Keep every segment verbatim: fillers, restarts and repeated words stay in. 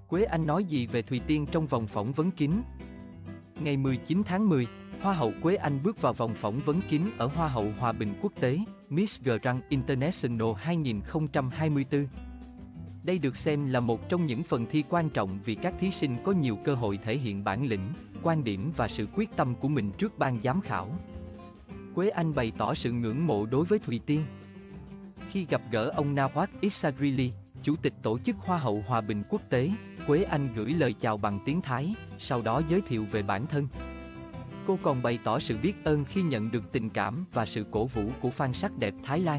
Quế Anh nói gì về Thùy Tiên trong vòng phỏng vấn kín? Ngày mười chín tháng mười, Hoa hậu Quế Anh bước vào vòng phỏng vấn kín ở Hoa hậu Hòa bình quốc tế Miss Grand International hai không hai tư. Đây được xem là một trong những phần thi quan trọng vì các thí sinh có nhiều cơ hội thể hiện bản lĩnh, quan điểm và sự quyết tâm của mình trước ban giám khảo. Quế Anh bày tỏ sự ngưỡng mộ đối với Thùy Tiên. Khi gặp gỡ ông Nawaz Issaghili, Chủ tịch Tổ chức Hoa hậu Hòa bình quốc tế, Quế Anh gửi lời chào bằng tiếng Thái, sau đó giới thiệu về bản thân. Cô còn bày tỏ sự biết ơn khi nhận được tình cảm và sự cổ vũ của fan sắc đẹp Thái Lan.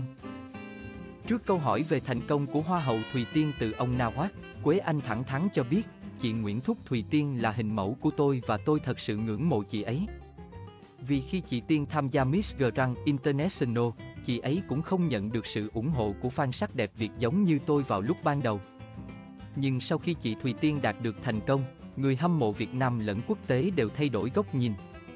Trước câu hỏi về thành công của Hoa hậu Thùy Tiên từ ông Nawaz, Quế Anh thẳng thắn cho biết, chị Nguyễn Thúc Thùy Tiên là hình mẫu của tôi và tôi thật sự ngưỡng mộ chị ấy. Vì khi chị Tiên tham gia Miss Grand International, chị ấy cũng không nhận được sự ủng hộ của fan sắc đẹp Việt giống như tôi vào lúc ban đầu. Nhưng sau khi chị Thùy Tiên đạt được thành công, người hâm mộ Việt Nam lẫn quốc tế đều thay đổi góc nhìn.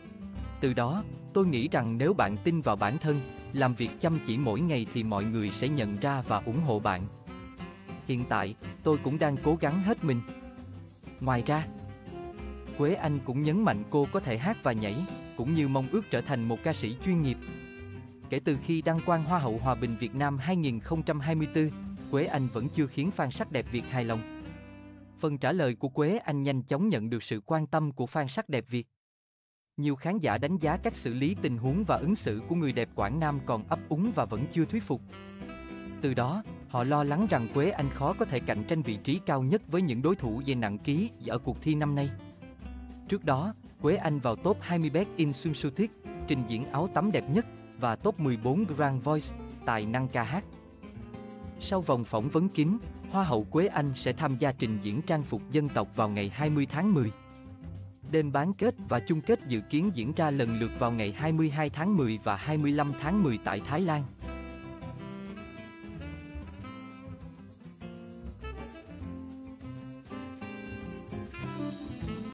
Từ đó, tôi nghĩ rằng nếu bạn tin vào bản thân, làm việc chăm chỉ mỗi ngày thì mọi người sẽ nhận ra và ủng hộ bạn. Hiện tại, tôi cũng đang cố gắng hết mình. Ngoài ra, Quế Anh cũng nhấn mạnh cô có thể hát và nhảy, cũng như mong ước trở thành một ca sĩ chuyên nghiệp. Kể từ khi đăng quang Hoa hậu Hòa bình Việt Nam hai không hai tư, Quế Anh vẫn chưa khiến fan sắc đẹp Việt hài lòng. Phần trả lời của Quế Anh nhanh chóng nhận được sự quan tâm của fan sắc đẹp Việt. Nhiều khán giả đánh giá cách xử lý tình huống và ứng xử của người đẹp Quảng Nam còn ấp úng và vẫn chưa thuyết phục. Từ đó, họ lo lắng rằng Quế Anh khó có thể cạnh tranh vị trí cao nhất với những đối thủ về nặng ký ở cuộc thi năm nay. Trước đó, Quế Anh vào top hai mươi Best in Swimsuit, trình diễn áo tắm đẹp nhất, và top mười bốn Grand Voice, tài năng ca hát. Sau vòng phỏng vấn kín, Hoa hậu Quế Anh sẽ tham gia trình diễn trang phục dân tộc vào ngày hai mươi tháng mười. Đêm bán kết và chung kết dự kiến diễn ra lần lượt vào ngày hai mươi hai tháng mười và hai mươi lăm tháng mười tại Thái Lan.